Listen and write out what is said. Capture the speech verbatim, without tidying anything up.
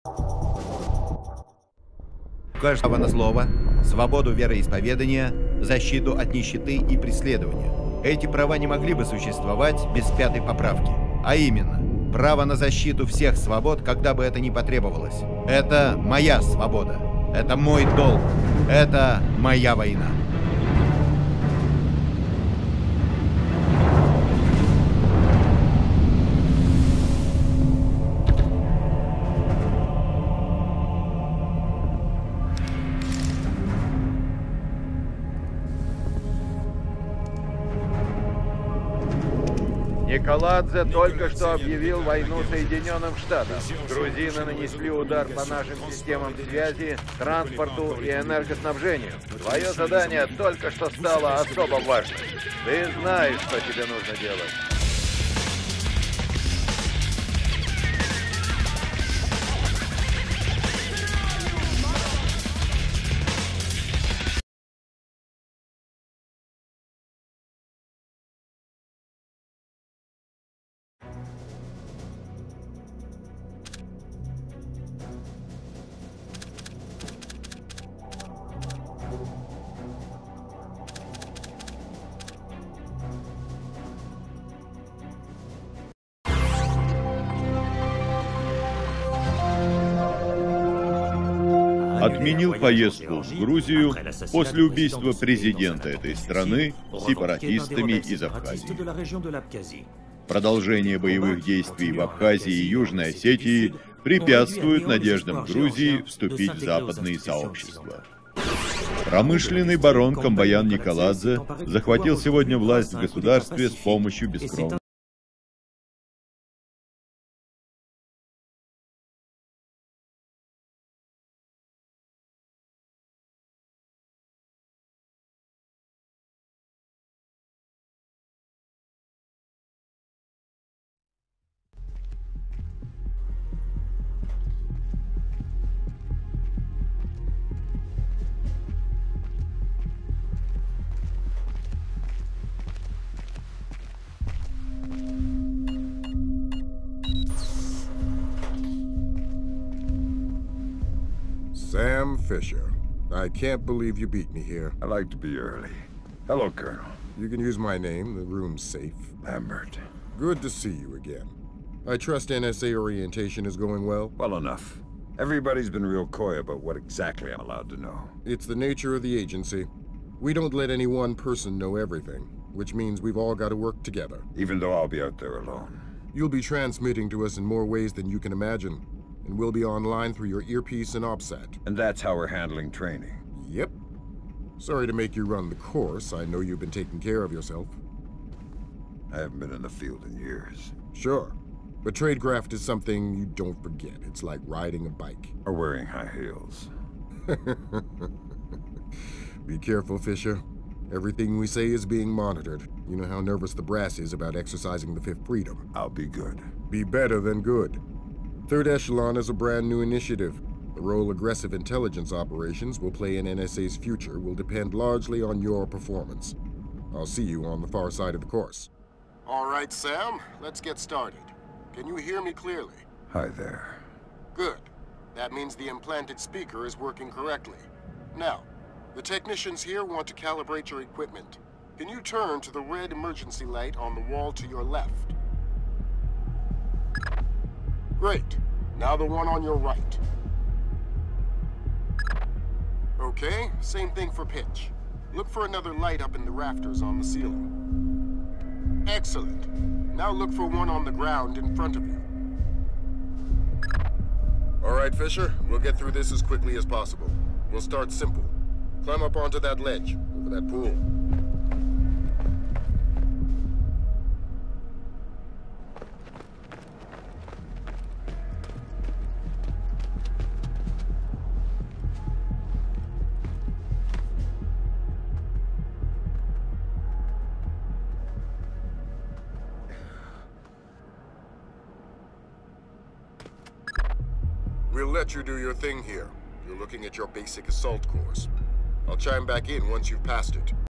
У каждого на слово, свободу вероисповедания, защиту от нищеты и преследования. Эти права не могли бы существовать без пятой поправки. А именно, право на защиту всех свобод, когда бы это ни потребовалось. Это моя свобода. Это мой долг. Это моя война. Николадзе только что объявил войну Соединенным Штатам. Грузины нанесли удар по нашим системам связи, транспорту и энергоснабжению. Твое задание только что стало особо важным. Ты знаешь, что тебе нужно делать. Отменил поездку в Грузию после убийства президента этой страны сепаратистами из Абхазии. Продолжение боевых действий в Абхазии и Южной Осетии препятствует надеждам Грузии вступить в западные сообщества. Промышленный барон Камбаян Николадзе захватил сегодня власть в государстве с помощью бескровных. Sam Fisher. I can't believe you beat me here. I like to be early. Hello, Colonel. You can use my name. The room's safe. Lambert. Good to see you again. I trust N S A orientation is going well? Well enough. Everybody's been real coy about what exactly I'm allowed to know. It's the nature of the agency. We don't let any one person know everything, which means we've all got to work together. Even though I'll be out there alone. You'll be transmitting to us in more ways than you can imagine. And we'll be online through your earpiece and OPSAT. And that's how we're handling training. Yep. Sorry to make you run the course. I know you've been taking care of yourself. I haven't been in the field in years. Sure. But tradecraft is something you don't forget. It's like riding a bike. Or wearing high heels. Be careful, Fisher. Everything we say is being monitored. You know how nervous the brass is about exercising the Fifth Freedom. I'll be good. Be better than good. Third Echelon is a brand new initiative. The role aggressive intelligence operations will play in N S A's future will depend largely on your performance. I'll see you on the far side of the course. All right, Sam, let's get started. Can you hear me clearly? Hi there. Good. That means the implanted speaker is working correctly. Now, the technicians here want to calibrate your equipment. Can you turn to the red emergency light on the wall to your left? Great. Now the one on your right. Okay, same thing for pitch. Look for another light up in the rafters on the ceiling. Excellent. Now look for one on the ground in front of you. All right, Fisher, we'll get through this as quickly as possible. We'll start simple. Climb up onto that ledge, over that pool. We'll let you do your thing here. You're looking at your basic assault course. I'll chime back in once you've passed it.